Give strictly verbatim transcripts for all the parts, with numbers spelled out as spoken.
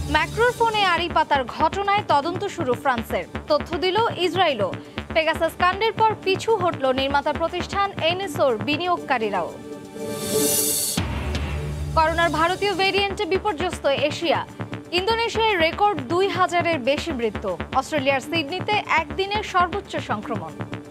ম্যাক্রোর ফোনে আড়ি পাতার ঘটনায় তদন্ত শুরু ফ্রান্সের, তথ্য দিল ইসরায়েলও। পেগাসাস কাণ্ডের পর পিছু হটল নির্মাতা প্রতিষ্ঠান এনএসওর বিনিয়োগকারীরাও। করোনার ভারতীয় ভেরিয়েন্টে বিপর্যস্ত এশিয়া, ইন্দোনেশিয়ায় রেকর্ড দুই হাজারের বেশি মৃত্যু। অস্ট্রেলিয়ার সিডনিতে একদিনের সর্বোচ্চ সংক্রমণ।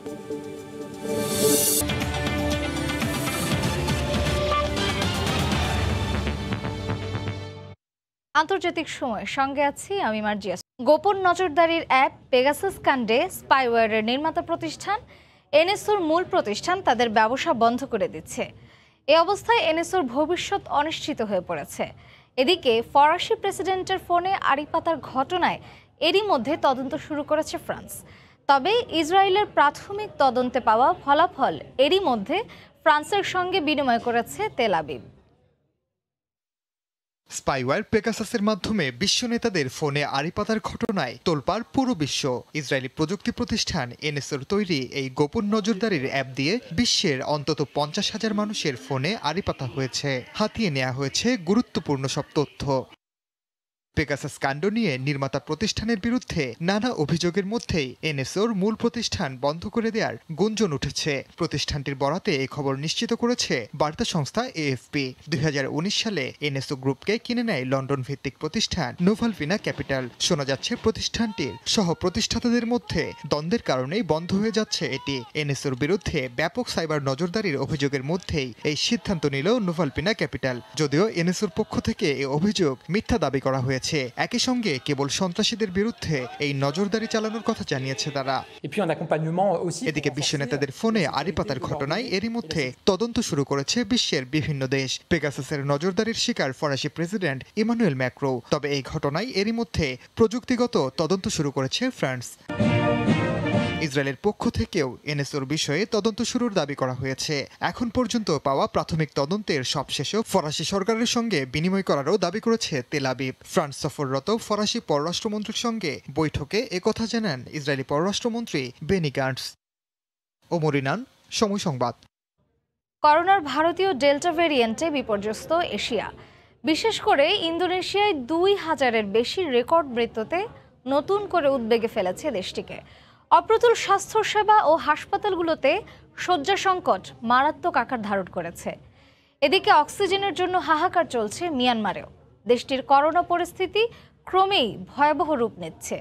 আন্তর্জাতিক সময় সঙ্গে আছি আমি মার্জিয়া। গোপন নজরদারির অ্যাপ পেগাসাস কাণ্ডে স্পাইওয়্যারের নির্মাতা প্রতিষ্ঠান এনএসওর মূল প্রতিষ্ঠান তাদের ব্যবসা বন্ধ করে দিচ্ছে। এ অবস্থায় এনএসওর ভবিষ্যৎ অনিশ্চিত হয়ে পড়েছে। এদিকে ফরাসি প্রেসিডেন্টের ফোনে আড়ি পাতার ঘটনায় এরই মধ্যে তদন্ত শুরু করেছে ফ্রান্স। তবে ইসরায়েলের প্রাথমিক তদন্তে পাওয়া ফলাফল এরই মধ্যে ফ্রান্সের সঙ্গে বিনিময় করেছে তেল আবিব। স্পাইওয়্যার পেগাসাসের মাধ্যমে বিশ্ব নেতাদের ফোনে আড়ি পাতার ঘটনায় তোলপাড় পুরো বিশ্ব। ইসরায়েলি প্রযুক্তি প্রতিষ্ঠান এনএসওর তৈরি এই গোপন নজরদারির অ্যাপ দিয়ে বিশ্বের অন্তত পঞ্চাশ হাজার মানুষের ফোনে আড়ি পাতা হয়েছে, হাতিয়ে নেওয়া হয়েছে গুরুত্বপূর্ণ সব তথ্য। পেগাসাস কাণ্ড নিয়ে নির্মাতা প্রতিষ্ঠানের বিরুদ্ধে নানা অভিযোগের মধ্যেই এনএসওর মূল প্রতিষ্ঠান বন্ধ করে দেওয়ার গুঞ্জন উঠেছে। প্রতিষ্ঠানটির বরাতে এই খবর নিশ্চিত করেছে বার্তা সংস্থা এএফপি। দুই হাজার উনিশ সালে এনএসও গ্রুপকে কিনে নেয় লন্ডন ভিত্তিক প্রতিষ্ঠান নোভালপিনা ক্যাপিটাল। শোনা যাচ্ছে প্রতিষ্ঠানটির সহ প্রতিষ্ঠাতাদের মধ্যে দ্বন্দ্বের কারণেই বন্ধ হয়ে যাচ্ছে এটি। এনএসওর বিরুদ্ধে ব্যাপক সাইবার নজরদারির অভিযোগের মধ্যেই এই সিদ্ধান্ত নিল নোভালপিনা ক্যাপিটাল। যদিও এনএসওর পক্ষ থেকে এই অভিযোগ মিথ্যা দাবি করা হয়েছে। একই সঙ্গে কেবল সন্ত্রাসীদের বিরুদ্ধে এই নজরদারি চালানোর কথা জানিয়েছে তারা। এদিকে বিশ্ব নেতাদের ফোনে আড়ি পাতার ঘটনায় এরই মধ্যে তদন্ত শুরু করেছে বিশ্বের বিভিন্ন দেশ। পেগাসাসের নজরদারির শিকার ফরাসি প্রেসিডেন্ট ইমানুয়েল ম্যাক্রো। তবে এই ঘটনায় এরই মধ্যে প্রযুক্তিগত তদন্ত শুরু করেছে ফ্রান্স। ইসরায়েলের পক্ষ থেকেও এনএসওর বিষয়ে তদন্ত শুরুর দাবি করা হয়েছে। এখন পর্যন্ত পাওয়া প্রাথমিক তদন্তের সবশেষে ফরাসি সরকারের সঙ্গে বিনিময় করারও দাবি করেছে তেল আবিব। ফ্রান্স সফররত ফরাসি পররাষ্ট্রমন্ত্রীর সঙ্গে বৈঠকে একথা জানান ইসরায়েলি পররাষ্ট্রমন্ত্রী বেনি গান্টস। ওমরিনান, সময় সংবাদ। করোনার ভারতীয় ডেল্টা ভেরিয়েন্টে বিপর্যস্ত এশিয়া, বিশেষ করে ইন্দোনেশিয়ায় দুই হাজারের বেশি রেকর্ড মৃত্যুতে নতুন করে উদ্বেগে ফেলেছে দেশটিকে। অপ্রতুল স্বাস্থ্যসেবা ও হাসপাতালগুলোতে শয্যা সংকট মারাত্মক আকার ধারণ করেছে। এদিকে অক্সিজেনের জন্য হাহাকার চলছে মিয়ানমারেও। দেশটির করোনা পরিস্থিতি ক্রমেই ভয়াবহ রূপ নিচ্ছে।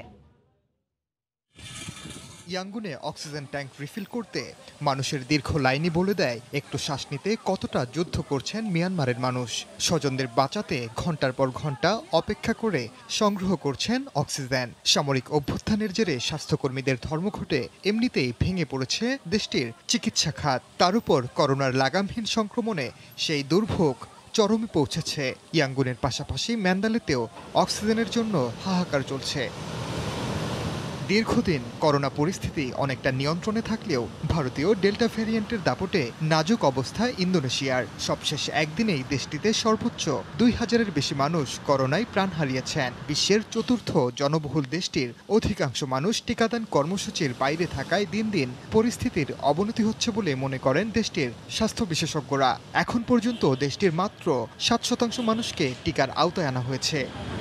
ইয়াঙ্গুনে অক্সিজেন ট্যাঙ্ক রিফিল করতে মানুষের দীর্ঘ লাইনই বলে দেয় একটু শ্বাস নিতে কতটা যুদ্ধ করছেন মিয়ানমারের মানুষ। স্বজনদের বাঁচাতে ঘন্টার পর ঘন্টা অপেক্ষা করে সংগ্রহ করছেন অক্সিজেন। সামরিক অভ্যুত্থানের জেরে স্বাস্থ্যকর্মীদের ধর্মঘটে এমনিতেই ভেঙে পড়েছে দেশটির চিকিৎসা খাত। তার উপর করোনার লাগামহীন সংক্রমণে সেই দুর্ভোগ চরমে পৌঁছেছে। ইয়াঙ্গুনের পাশাপাশি ম্যান্দালেতেও অক্সিজেনের জন্য হাহাকার চলছে। দীর্ঘদিন করোনা পরিস্থিতি অনেকটা নিয়ন্ত্রণে থাকলেও ভারতীয় ডেল্টা ভ্যারিয়েন্টের দাপটে নাজুক অবস্থা ইন্দোনেশিয়ার। সবশেষ একদিনেই দেশটিতে সর্বোচ্চ দুই হাজারের বেশি মানুষ করোনায় প্রাণ হারিয়েছেন। বিশ্বের চতুর্থ জনবহুল দেশটির অধিকাংশ মানুষ টিকাদান কর্মসূচির বাইরে থাকায় দিন দিন পরিস্থিতির অবনতি হচ্ছে বলে মনে করেন দেশটির স্বাস্থ্য বিশেষজ্ঞরা। এখন পর্যন্ত দেশটির মাত্র সাত শতাংশ মানুষকে টিকার আওতায় আনা হয়েছে।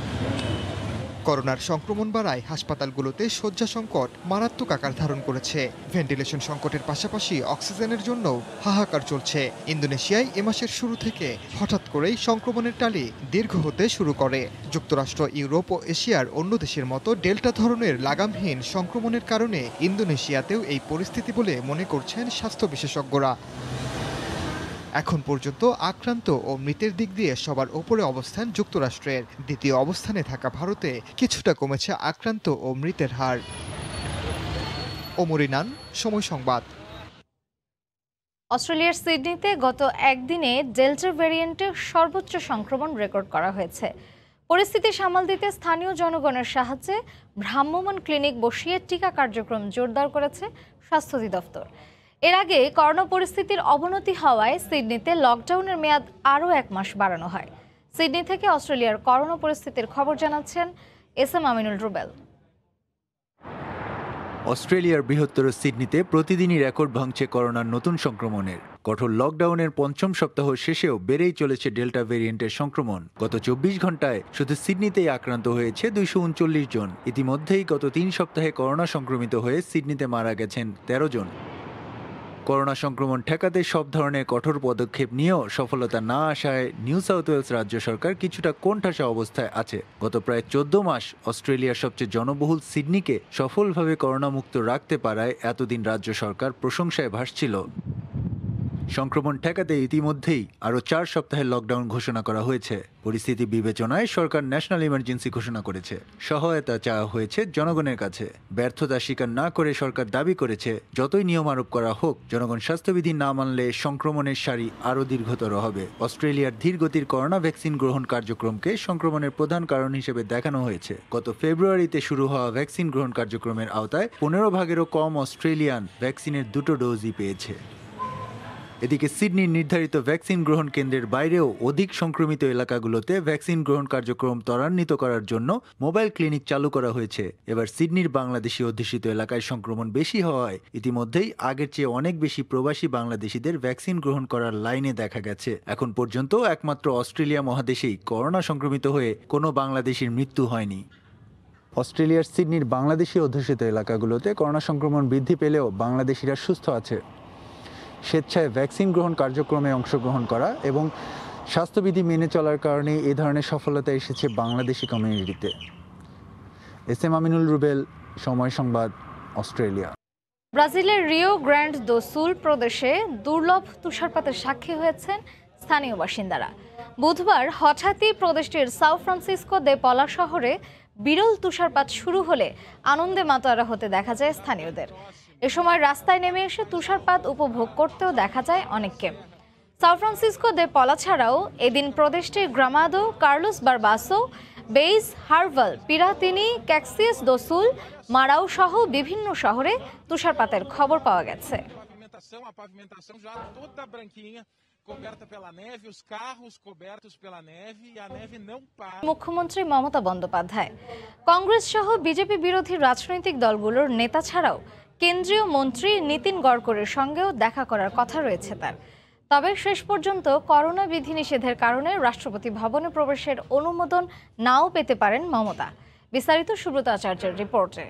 করোনার সংক্রমণ বাড়ায় হাসপাতালগুলোতে শয্যা সংকট মারাত্মক আকার ধারণ করেছে। ভেন্টিলেশন সংকটের পাশাপাশি অক্সিজেনের জন্য হাহাকার চলছে। ইন্দোনেশিয়ায় এ মাসের শুরু থেকে হঠাৎ করেই সংক্রমণের টালি দীর্ঘ হতে শুরু করে। যুক্তরাষ্ট্র, ইউরোপ ও এশিয়ার অন্য দেশের মতো ডেল্টা ধরনের লাগামহীন সংক্রমণের কারণে ইন্দোনেশিয়াতেও এই পরিস্থিতি বলে মনে করছেন স্বাস্থ্য বিশেষজ্ঞরা। এখন পর্যন্ত আক্রান্ত ও মৃতের দিক দিয়ে সবার ওপরে অবস্থান যুক্তরাষ্ট্রের। দ্বিতীয় অবস্থানে থাকা ভারতে কিছুটা কমেছে আক্রান্ত ও মৃতের হার। ওমরিনান, সময় সংবাদ। অস্ট্রেলিয়ার সিডনিতে গত একদিনে ডেল্টা ভ্যারিয়েন্টে সর্বোচ্চ সংক্রমণ রেকর্ড করা হয়েছে। পরিস্থিতি সামাল দিতে স্থানীয় জনগণের সাহায্যে ভ্রাম্যমাণ ক্লিনিক বসিয়ে টিকা কার্যক্রম জোরদার করেছে স্বাস্থ্য অধিদপ্তর। এর আগে করোনা পরিস্থিতির অবনতি হওয়ায় সিডনিতে লকডাউনের মেয়াদ আরও এক মাস বাড়ানো হয়। সিডনি থেকে অস্ট্রেলিয়ার করোনা পরিস্থিতির খবর জানাচ্ছেন এস এম আমিনুল রুবেল। অস্ট্রেলিয়ার বৃহত্তর সিডনিতে প্রতিদিনই রেকর্ড ভাঙছে করোনার নতুন সংক্রমণের। কঠোর লকডাউনের পঞ্চম সপ্তাহ শেষেও বেড়েই চলেছে ডেল্টা ভেরিয়েন্টের সংক্রমণ। গত চব্বিশ ঘন্টায় শুধু সিডনিতেই আক্রান্ত হয়েছে দুইশো উনচল্লিশ জন। ইতিমধ্যেই গত তিন সপ্তাহে করোনা সংক্রমিত হয়ে সিডনিতে মারা গেছেন তেরো জন। করোনা সংক্রমণ ঠেকাতে সব ধরনের কঠোর পদক্ষেপ নিয়েও সফলতা না আসায় নিউ সাউথ ওয়েলস রাজ্য সরকার কিছুটা কোণঠাসা অবস্থায় আছে। গত প্রায় চোদ্দ মাস অস্ট্রেলিয়ার সবচেয়ে জনবহুল সিডনিকে সফলভাবে করোনামুক্ত রাখতে পারায় এতদিন রাজ্য সরকার প্রশংসায় ভাসছিল। সংক্রমণ ঠেকাতে ইতিমধ্যেই আরও চার সপ্তাহের লকডাউন ঘোষণা করা হয়েছে। পরিস্থিতি বিবেচনায় সরকার ন্যাশনাল ইমার্জেন্সি ঘোষণা করেছে। সহায়তা চাওয়া হয়েছে জনগণের কাছে। ব্যর্থতা স্বীকার না করে সরকার দাবি করেছে, যতই নিয়ম আরোপ করা হোক, জনগণ স্বাস্থ্যবিধি না মানলে সংক্রমণের সারি আরও দীর্ঘতর হবে। অস্ট্রেলিয়ার ধীরগতির করোনা ভ্যাকসিন গ্রহণ কার্যক্রমকে সংক্রমণের প্রধান কারণ হিসেবে দেখানো হয়েছে। গত ফেব্রুয়ারিতে শুরু হওয়া ভ্যাকসিন গ্রহণ কার্যক্রমের আওতায় পনেরো ভাগেরও কম অস্ট্রেলিয়ান ভ্যাকসিনের দুটো ডোজই পেয়েছে। এদিকে সিডনির নির্ধারিত ভ্যাকসিন গ্রহণ কেন্দ্রের বাইরেও অধিক সংক্রমিত এলাকাগুলোতে ভ্যাকসিন গ্রহণ কার্যক্রম ত্বরান্বিত করার জন্য মোবাইল ক্লিনিক চালু করা হয়েছে। এবার সিডনির বাংলাদেশি অধ্যুষিত এলাকায় সংক্রমণ বেশি হওয়ায় ইতিমধ্যেই আগের চেয়ে অনেক বেশি প্রবাসী বাংলাদেশিদের ভ্যাকসিন গ্রহণ করার লাইনে দেখা গেছে। এখন পর্যন্ত একমাত্র অস্ট্রেলিয়া মহাদেশেই করোনা সংক্রমিত হয়ে কোনো বাংলাদেশির মৃত্যু হয়নি। অস্ট্রেলিয়ার সিডনির বাংলাদেশি অধ্যুষিত এলাকাগুলোতে করোনা সংক্রমণ বৃদ্ধি পেলেও বাংলাদেশিরা সুস্থ আছে। স্বেচ্ছায় ভ্যাকসিন গ্রহণ কার্যক্রমে অংশগ্রহণ করা এবং স্বাস্থ্যবিধি মেনে চলার কারণে এ ধরনের সফলতা এসেছে বাংলাদেশি কমিউনিটিতে। এস এম আমিনুল রুবেল, সময় সংবাদ, অস্ট্রেলিয়া। ব্রাজিলের রিও গ্র্যান্ড দো সুল প্রদেশে দুর্লভ তুষারপাতের সাক্ষী হয়েছেন স্থানীয় বাসিন্দারা। বুধবার হঠাৎই প্রদেশটির সাও ফ্রান্সিসকো দে পলা শহরে বিরল তুষারপাত শুরু হলে আনন্দে মাতোয়ারা হতে দেখা যায় স্থানীয়দের। এ সময় রাস্তায় নেমে এসে তুষারপাত উপভোগ করতেও দেখা যায় অনেককে। সাও ফ্রান্সিসকো দে পলা ছাড়াও এদিন প্রদেশটির গ্রামাদো, কার্লোস বারবাসো, বেইজ, হারভাল, পিরাতিনি, ক্যাক্সিয়াস দো সুল, মারাউ সহ বিভিন্ন শহরে তুষারপাতের খবর পাওয়া গেছে। মুখ্যমন্ত্রী মমতা বন্দ্যোপাধ্যায় কংগ্রেস সহ বিজেপি বিরোধী রাজনৈতিক দলগুলোর নেতা ছাড়াও কেন্দ্রীয় মন্ত্রী নীতিন গডকরির সঙ্গেও দেখা করার কথা রয়েছে তার। তবে শেষ পর্যন্ত করোনা বিধিনিষেধের কারণে রাষ্ট্রপতি ভবনে প্রবেশের অনুমোদন নাও পেতে পারেন মমতা। বিস্তারিত সুব্রত আচার্যের রিপোর্টে।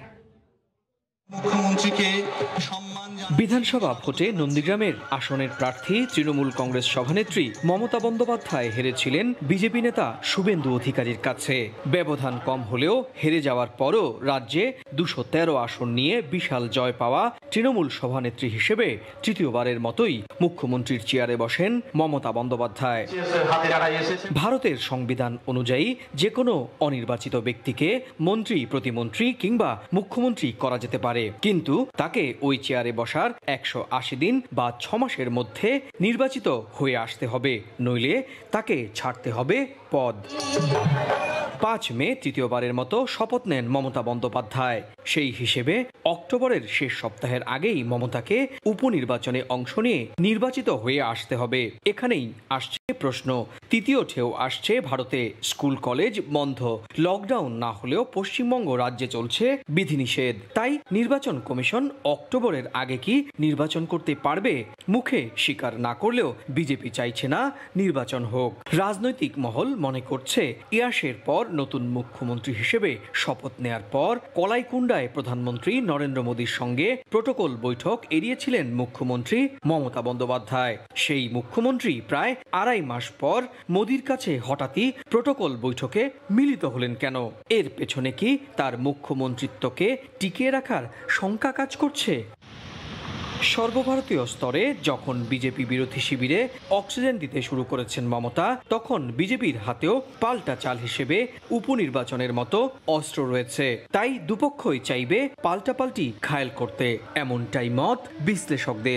বিধানসভা ভোটে নন্দীগ্রামের আসনের প্রার্থী তৃণমূল কংগ্রেস সভানেত্রী মমতা বন্দ্যোপাধ্যায় হেরেছিলেন বিজেপি নেতা শুভেন্দু অধিকারীর কাছে। ব্যবধান কম হলেও হেরে যাওয়ার পরও রাজ্যে দুশো তেরো আসন নিয়ে বিশাল জয় পাওয়া তৃণমূল সভানেত্রী হিসেবে তৃতীয়বারের মতোই মুখ্যমন্ত্রীর চেয়ারে বসেন মমতা বন্দ্যোপাধ্যায়। ভারতের সংবিধান অনুযায়ী যে কোনো অনির্বাচিত ব্যক্তিকে মন্ত্রী, প্রতিমন্ত্রী কিংবা মুখ্যমন্ত্রী করা যেতে পারে, কিন্তু তাকে ওই চেয়ারে বসার একশো আশি দিন বা ছ মাসের মধ্যে নির্বাচিত হয়ে আসতে হবে, নইলে তাকে ছাড়তে হবে পদ। পাঁচ মে তৃতীয়বারের মতো শপথ নেন মমতা বন্দ্যোপাধ্যায়। সেই হিসেবে অক্টোবরের শেষ সপ্তাহের আগেই মমতাকে উপনির্বাচনে অংশ নিয়ে নির্বাচিত হয়ে আসতে হবে। এখানেই আসছে প্রশ্ন। তৃতীয় ঢেউ আসছে ভারতে। স্কুল কলেজ বন্ধ, লকডাউন না হলেও পশ্চিমবঙ্গ রাজ্যে চলছে বিধিনিষেধ। তাই নির্বাচন কমিশন অক্টোবরের আগে কি নির্বাচন করতে পারবে? মুখে স্বীকার না করলেও বিজেপি চাইছে না নির্বাচন হোক। রাজনৈতিক মহল মনে করছে ইয়াসের পর নতুন মুখ্যমন্ত্রী হিসেবে শপথ নেয়ার পর কলাইকুণ্ডায় প্রধানমন্ত্রী নরেন্দ্র মোদীর সঙ্গে প্রোটোকল বৈঠক এড়িয়েছিলেন মুখ্যমন্ত্রী মমতা বন্দ্যোপাধ্যায়। সেই মুখ্যমন্ত্রী প্রায় আড়াই মাস পর মোদীর কাছে হঠাৎই প্রোটোকল বৈঠকে মিলিত হলেন কেন? এর পেছনে কি তার মুখ্যমন্ত্রিত্বকে টিকিয়ে রাখার শঙ্কা কাজ করছে? সর্বভারতীয় স্তরে যখন বিজেপি বিরোধী শিবিরে অক্সিজেন দিতে শুরু করেছেন মমতা, তখন বিজেপির হাতেও পাল্টা চাল হিসেবে উপনির্বাচনের মতো অস্ত্র রয়েছে। তাই দুপক্ষই চাইবে পাল্টাপাল্টি ঘায়েল করতে, এমনটাই মত বিশ্লেষকদের।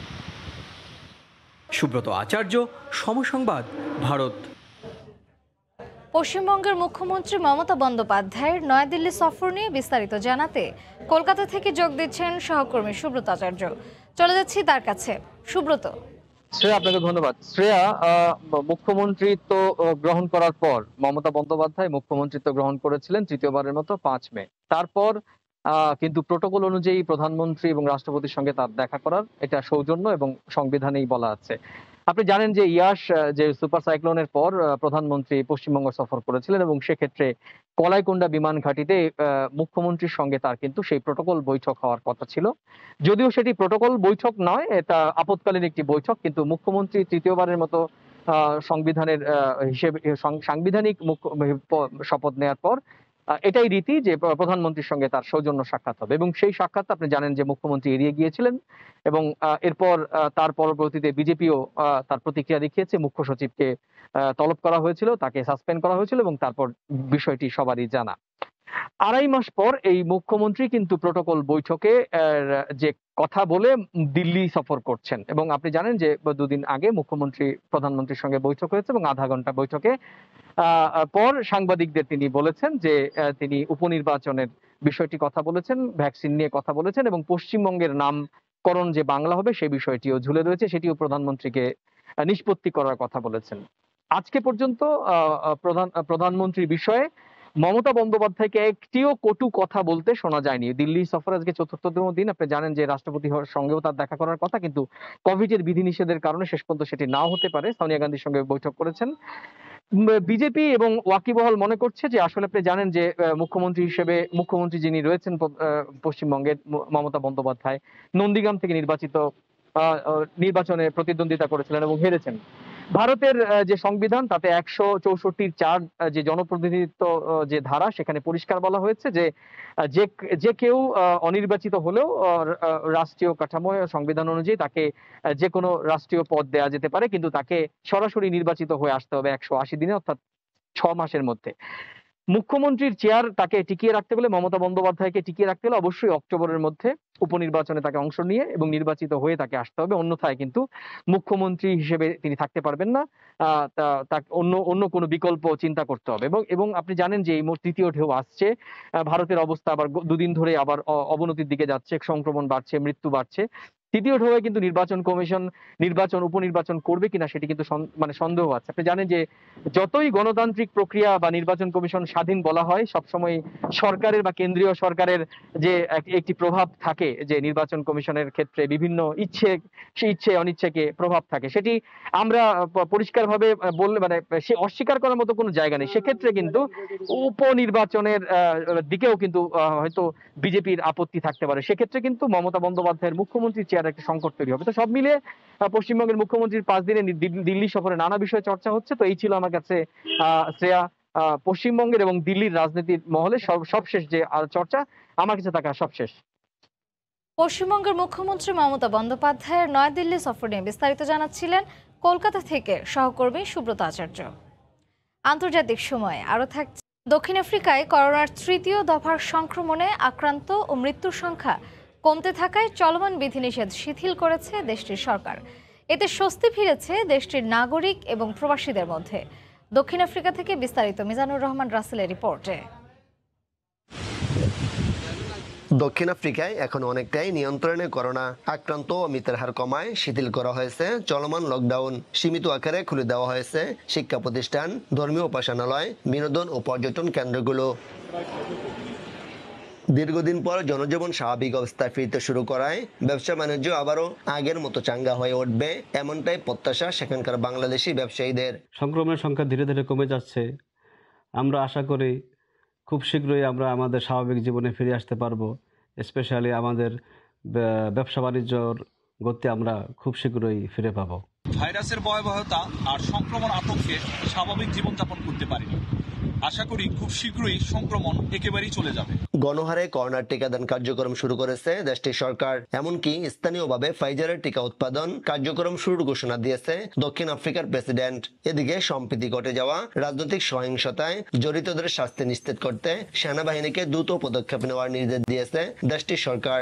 সুব্রত আচার্য, সময় সংবাদ, ভারত। পশ্চিমবঙ্গের মুখ্যমন্ত্রী মমতা বন্দ্যোপাধ্যায়ের নয়াদিল্লি সফর নিয়ে বিস্তারিত জানাতে কলকাতা থেকে যোগ দিচ্ছেন সহকর্মী সুব্রত আচার্য। চলে যাচ্ছি তার কাছে। সুব্রত। শ্রেয়া, আপনাকে ধন্যবাদ। শ্রেয়া, মুখ্যমন্ত্রিত্ব গ্রহণ করার পর মমতা বন্দ্যোপাধ্যায় মুখ্যমন্ত্রিত্ব গ্রহণ করেছিলেন তৃতীয়বারের মতো পাঁচ মে। তারপর আহ কিন্তু প্রোটোকল অনুযায়ী প্রধানমন্ত্রী এবং রাষ্ট্রপতির সঙ্গে তার দেখা করার এটা সৌজন্য এবং সংবিধানেই বলা আছে। আপনি জানেন যে ইয়াস আহ, যে সুপার সাইক্লোনের পর আহ, প্রধানমন্ত্রী পশ্চিমবঙ্গ সফর করেছিলেন এবং সেক্ষেত্রে কলাইকুণ্ডা বিমান ঘাঁটিতে আহ, মুখ্যমন্ত্রীর সঙ্গে তার কিন্তু সেই প্রোটোকল বৈঠক হওয়ার কথা ছিল। যদিও সেটি প্রোটোকল বৈঠক নয়, এটা আপৎকালীন একটি বৈঠক, কিন্তু মুখ্যমন্ত্রী তৃতীয়বারের মতো আহ, সংবিধানের আহ, হিসেবে সাং- সাংবিধানিক মুখ্য প- শপথ নেওয়ার পর আহ, এটাই রীতি যে প্র- প্রধানমন্ত্রীর সঙ্গে তার সৌজন্য সাক্ষাৎ হবে এবং সেই সাক্ষাৎ আপনি জানেন যে মুখ্যমন্ত্রী এড়িয়ে গিয়েছিলেন এবং আহ, এরপর আহ, তার পরবর্তীতে বিজেপিও তার প্রতিক্রিয়া দেখিয়েছে। মুখ্য সচিবকে আহ, তলব করা হয়েছিল, তাকে সাসপেন্ড করা হয়েছিল এবং তারপর বিষয়টি সবারই জানা। আড়াই মাস পর এই মুখ্যমন্ত্রী কিন্তু প্রোটোকল বৈঠকে আহ, যে কথা বলে দিল্লি সফর করছেন এবং আপনি জানেন যে দুদিন আগে মুখ্যমন্ত্রী প্রধানমন্ত্রীর সঙ্গে বৈঠক হয়েছে এবং আধা ঘন্টা বৈঠকে আহ, পর সাংবাদিকদের তিনি বলেছেন যে আহ, তিনি উপনির্বাচনের বিষয়টি কথা বলেছেন, ভ্যাকসিন নিয়ে কথা বলেছেন এবং পশ্চিমবঙ্গের নামকরণ যে বাংলা হবে সেই বিষয়টিও ঝুলে রয়েছে, সেটিও প্রধানমন্ত্রীকে আহ, নিষ্পত্তি করার কথা বলেছেন। আজকে পর্যন্ত আহ, আহ, প্রধান আহ, প্রধানমন্ত্রীর বিষয়ে মমতা বন্দ্যোপাধ্যায়কে একটিও কটু কথা বলতে শোনা যায়নি। দিল্লি সফর আজকে চতুর্থতম দিন, আপনি জানেন যে রাষ্ট্রপতি হওয়ার সঙ্গেও তার দেখা করার কথা, কিন্তু কোভিডের বিধিনিষেধের কারণে শেষ পর্যন্ত সেটি নাও হতে পারে। সোনিয়া গান্ধীর সঙ্গে বৈঠক করেছেন। বিজেপি এবং ওয়াকিবহাল মনে করছে যে আসলে আপনি জানেন যে আহ, মুখ্যমন্ত্রী হিসেবে মুখ্যমন্ত্রী যিনি রয়েছেন প- আহ, পশ্চিমবঙ্গের ম- মমতা বন্দ্যোপাধ্যায় নন্দীগ্রাম থেকে নির্বাচিত আহ, আহ, নির্বাচনে প্রতিদ্বন্দ্বিতা করেছিলেন এবং হেরেছেন। ভারতের আহ, যে সংবিধান তাতে একশো চৌষট্টির চার আহ, যে জনপ্রতিনিধিত্ব আহ, যে ধারা, সেখানে পরিষ্কার বলা হয়েছে যে আহ, যে যে কেউ আহ, অনির্বাচিত হলেও আহ, আহ, রাষ্ট্রীয় কাঠামো সংবিধান অনুযায়ী তাকে আহ, যে কোনো রাষ্ট্রীয় পদ দেওয়া যেতে পারে, কিন্তু তাকে সরাসরি নির্বাচিত হয়ে আসতে হবে একশো আশি দিনে, অর্থাৎ ছ মাসের মধ্যে। মুখ্যমন্ত্রীর চেয়ার তাকে টিকিয়ে রাখতে হলে, মমতা বন্দ্যোপাধ্যায়কে টিকিয়ে রাখতে হলে অবশ্যই অক্টোবরের মধ্যে উপনির্বাচনে তাকে অংশ নিয়ে এবং নির্বাচিত হয়ে তাকে আসতে হবে, অন্যথায় কিন্তু মুখ্যমন্ত্রী হিসেবে তিনি থাকতে পারবেন না। আহ, তা- তাকে অন্য অন্য কোনো বিকল্প চিন্তা করতে হবে এবং এবং আপনি জানেন যে এই মোট তৃতীয় ঢেউ আসছে। আহ, ভারতের অবস্থা আবার গ- দুদিন ধরে আবার অ- অবনতির দিকে যাচ্ছে, সংক্রমণ বাড়ছে, মৃত্যু বাড়ছে। তৃতীয় ঢেউয়ে কিন্তু নির্বাচন কমিশন নির্বাচন উপনির্বাচন করবে কিনা সেটি কিন্তু সন- মানে সন্দেহ আছে। আপনি জানেন যে যতই গণতান্ত্রিক প্রক্রিয়া বা নির্বাচন কমিশন স্বাধীন বলা হয়, সবসময় সরকারের বা কেন্দ্রীয় সরকারের যে এক- একটি প্রভাব থাকে, যে নির্বাচন কমিশনের ক্ষেত্রে বিভিন্ন ইচ্ছে সে ইচ্ছে অনিচ্ছাকে প্রভাব থাকে, সেটি আমরা প- পরিষ্কারভাবে আহ, বললে মানে সে অস্বীকার করার মতো কোনো জায়গা নেই। সেক্ষেত্রে কিন্তু উপনির্বাচনের আহ, দিকেও কিন্তু আহ, হয়তো বিজেপির আপত্তি থাকতে পারে। সেক্ষেত্রে কিন্তু মমতা বন্দ্যোপাধ্যায়ের মুখ্যমন্ত্রীর চেয়ারে একটা সংকট তৈরি হবে। তো সব মিলিয়ে আহ, পশ্চিমবঙ্গের মুখ্যমন্ত্রীর পাঁচ দিনে নি- দিল্লি দিল্লি সফরে নানা বিষয়ে চর্চা হচ্ছে। তো এই ছিল আমার কাছে আহ শ্রেয়া আহ, পশ্চিমবঙ্গের এবং দিল্লির রাজনীতির মহলে সব সবশেষ যে আহ, চর্চা আমার কাছে থাকা সবশেষ। পশ্চিমবঙ্গের মুখ্যমন্ত্রী মমতা বন্দ্যোপাধ্যায়ের নয়াদিল্লি সফর নিয়ে বিস্তারিত জানাচ্ছিলেন কলকাতা থেকে সহকর্মী সুব্রত আচার্য। আন্তর্জাতিক সময়ে আরও থাকছে, দক্ষিণ আফ্রিকায় করোনার তৃতীয় দফার সংক্রমণে আক্রান্ত ও মৃত্যুর সংখ্যা কমতে থাকায় চলমান বিধিনিষেধ শিথিল করেছে দেশটির সরকার। এতে স্বস্তি ফিরেছে দেশটির নাগরিক এবং প্রবাসীদের মধ্যে। দক্ষিণ আফ্রিকা থেকে বিস্তারিত মিজানুর রহমান রাসেলের রিপোর্টে। দক্ষিণ আফ্রিকায় এখন অনেকটাই নিয়ন্ত্রণে করোনা আক্রান্ত ও মৃতের হার কমায় শিথিল করা হয়েছে চলমান লকডাউন। সীমিত আকারে খুলে দেওয়া হয়েছে শিক্ষা প্রতিষ্ঠান, ধর্মীয় উপাসনালয়, বিনোদন ও পর্যটন কেন্দ্রগুলো। দীর্ঘদিন পর জনজীবন স্বাভাবিক অবস্থায় ফিরতে শুরু করায় ব্যবসা বাণিজ্য আবারও আগের মতো চাঙ্গা হয়ে উঠবে, এমনটাই প্রত্যাশা সেখানকার বাংলাদেশি ব্যবসায়ীদের। সংক্রমণের সংখ্যা ধীরে ধীরে কমে যাচ্ছে। আমরা আশা করি খুব শীঘ্রই আমরা আমাদের স্বাভাবিক জীবনে ফিরে আসতে পারবো। স্পেশালি আমাদের ব্যবসা বাণিজ্যর গতি আমরা খুব শীঘ্রই ফিরে পাবো। ভাইরাসের ভয়াবহতা আর সংক্রমণ আতঙ্কে স্বাভাবিক জীবনযাপন করতে পারিনি। আশা করি খুব শীঘ্রই সংক্রমণ একেবারেই চলে যাবে। গণহারে করোনার টিকাদান কার্যক্রম শুরু করেছে দেশটির সরকার, এমনকি স্থানীয়ভাবে ফাইজারের টিকা উৎপাদন কার্যক্রম শুরুর ঘোষণা দিয়েছে দক্ষিণ আফ্রিকার প্রেসিডেন্ট। এদিকে সম্প্রতি ঘটে যাওয়া রাজনৈতিক সহিংসতায় জড়িতদের শাস্তি নিশ্চিত করতে সেনাবাহিনীকে দ্রুত পদক্ষেপ নেওয়ার নির্দেশ দিয়েছে দেশটির সরকার।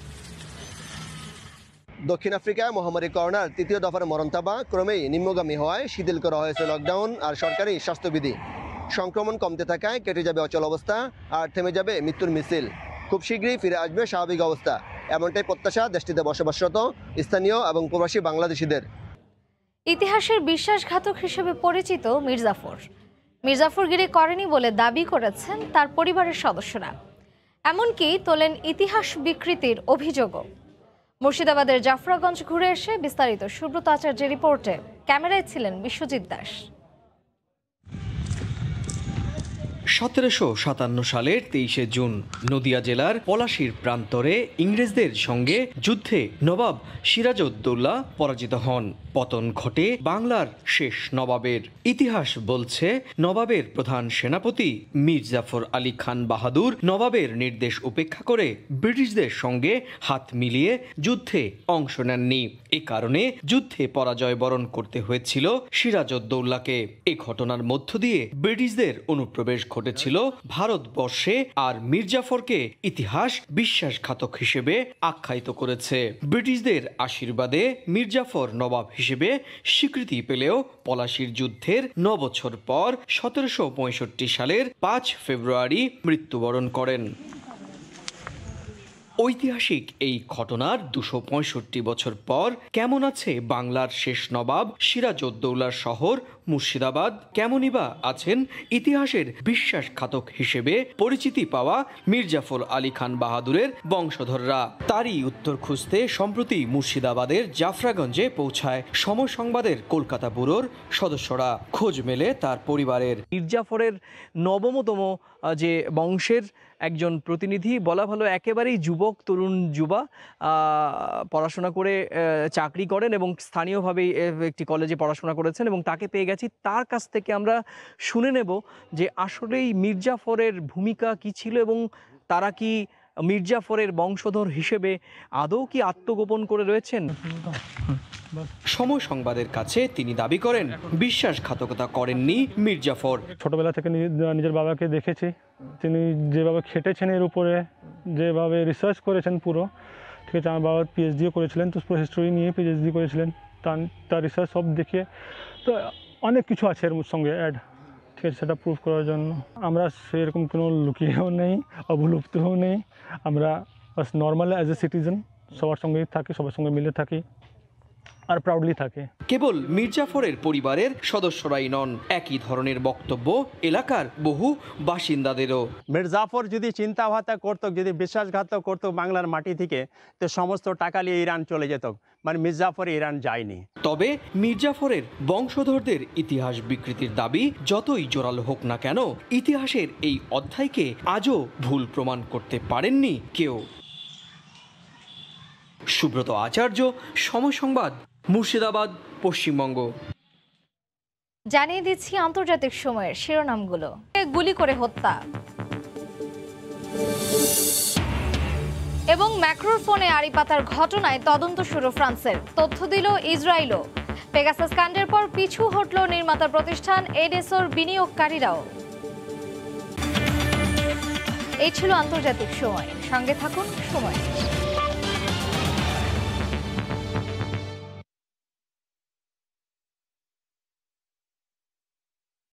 দক্ষিণ আফ্রিকায় মহামারী করোনার তৃতীয় দফার মরণতাবা ক্রমেই নিম্নগামী হওয়ায় শিথিল করা হয়েছে লকডাউন আর সরকারি স্বাস্থ্যবিধি। সংক্রমণ কমতে থাকায় কেটে যাবে অচল অবস্থা আর থেমে যাবে মৃত্যুর মিছিল। খুব শীঘ্রই ফিরে আসবে স্বাভাবিক অবস্থা, এমনটাই প্রত্যাশা দেশটিতে বসবাসরত স্থানীয় এবং প্রবাসী বাংলাদেশিদের। ইতিহাসের বিশ্বাসঘাতক হিসেবে পরিচিত মির্জাফর মির্জাফরগিরি করেনি বলে দাবি করেছেন তার পরিবারের সদস্যরা। এমনকি তোলেন ইতিহাস বিকৃতির অভিযোগও। মুর্শিদাবাদের জাফরাগঞ্জ ঘুরে এসে বিস্তারিত সুব্রত আচার্যের রিপোর্টে। ক্যামেরায় ছিলেন বিশ্বজিৎ দাস। সতেরোশো সাতান্ন সালের তেইশে জুন নদিয়া জেলার পলাশীর প্রান্তরে ইংরেজদের সঙ্গে যুদ্ধে নবাব সিরাজউদ্দৌলা পরাজিত হন। পতন ঘটে বাংলার শেষ নবাবের। ইতিহাস বলছে নবাবের প্রধান সেনাপতি মীর জাফর আলী খান বাহাদুর নবাবের নির্দেশ উপেক্ষা করে ব্রিটিশদের সঙ্গে হাত মিলিয়ে যুদ্ধে অংশ নেননি। এ কারণে যুদ্ধে পরাজয় বরণ করতে হয়েছিল সিরাজউদ্দৌলাকে। এ ঘটনার মধ্য দিয়ে ব্রিটিশদের অনুপ্রবেশ ঘটেছিল ভারতবর্ষে, আর মীর জাফরকে ইতিহাস বিশ্বাসঘাতক হিসেবে আখ্যায়িত করেছে। ব্রিটিশদের আশীর্বাদে মীর জাফর নবাব হিসেবে স্বীকৃতি পেলেও পলাশীর যুদ্ধের ন বছর পর সতেরোশো পঁয়ষট্টি সালের পাঁচ ফেব্রুয়ারি মৃত্যুবরণ করেন। ঐতিহাসিক এই ঘটনার দুশো পঁয়ষট্টি বছর পর কেমন আছে বাংলার শেষ নবাব সিরাজউদ্দৌলার শহর মুর্শিদাবাদ? কেমনই বা আছেন ইতিহাসের বিশ্বাসঘাতক হিসেবে পরিচিতি পাওয়া মীর জাফর আলী খান বাহাদুরের বংশধররা? তারই উত্তর খুঁজতে সম্প্রতি মুর্শিদাবাদের জাফরাগঞ্জে পৌঁছায় সময় সংবাদের কলকাতা ব্যুরোর সদস্যরা। খোঁজ মেলে তার পরিবারের। মীর জাফরের নবমতম যে বংশের একজন প্রতিনিধি বলা ভালো, একেবারেই যুবক, তরুণ যুবা, পড়াশোনা করে চাকরি করেন এবং স্থানীয়ভাবেই একটি কলেজে পড়াশোনা করেছেন, এবং তাকে পেয়ে গেছি। তার কাছ থেকে আমরা শুনে নেব যে আসলেই মীর জাফরের ভূমিকা কি ছিল এবং তারা কি মীর জাফরের বংশধর হিসেবে আদৌ কি আত্মগোপন করে রয়েছেন। সময় সংবাদের কাছে তিনি দাবি করেন বিশ্বাসঘাতকতা করেননি মীর জাফর। ছোটবেলা থেকে নিজের বাবাকে দেখেছি, তিনি যেভাবে খেটেছেন এর উপরে, যেভাবে রিসার্চ করেছেন পুরো, ঠিক আছে। আমার বাবা পিএইচডিও করেছিলেন, তো পুরো হিস্ট্রি নিয়ে পিএইচডি করেছিলেন। তার তার রিসার্চ সব দেখে তো অনেক কিছু আছে এর সঙ্গে অ্যাড, ঠিক আছে। সেটা প্রুভ করার জন্য আমরা সেরকম কোনো লুকিয়েও নেই, অবলুপ্তও নেই। আমরা বাস নর্মাল অ্যাজ এ সিটিজেন সবার সঙ্গেই থাকি, সবার সঙ্গে মিলে থাকি আর প্রাউডলি থাকে। কেবল মীর জাফরের পরিবারের সদস্যরাই নন, একই ধরনের বক্তব্য এলাকার বহু বাসিন্দাদেরও। মীর জাফর যদি চিন্তা ভাবনা করতো, যদি বিশ্বাসঘাতক করতো বাংলার মাটি থেকে, তো সমস্ত টাকা নিয়ে ইরান চলে যেত। মানে মীর জাফর ইরান যায়নি। তবে মীর জাফরের বংশধরদের ইতিহাস বিকৃতির দাবি যতই জোরালো হোক না কেন, ইতিহাসের এই অধ্যায়কে আজও ভুল প্রমাণ করতে পারেননি কেউ। সুব্রত আচার্য, সময় সংবাদ, মুর্শিদাবাদ, পশ্চিমবঙ্গ। জানিয়ে দিচ্ছি আন্তর্জাতিক সময়ের শিরোনামগুলো। গুলি করে হত্যা এবং ম্যাক্রোর ফোনে আড়ি পাতার ঘটনায় তদন্ত শুরু ফ্রান্সের, তথ্য দিল ইসরায়েলও। পেগাসাস কাণ্ডের পর পিছু হটল নির্মাতা প্রতিষ্ঠান এনএসওর বিনিয়োগকারীরাও। এই ছিল আন্তর্জাতিক সময়। সঙ্গে থাকুন সময়।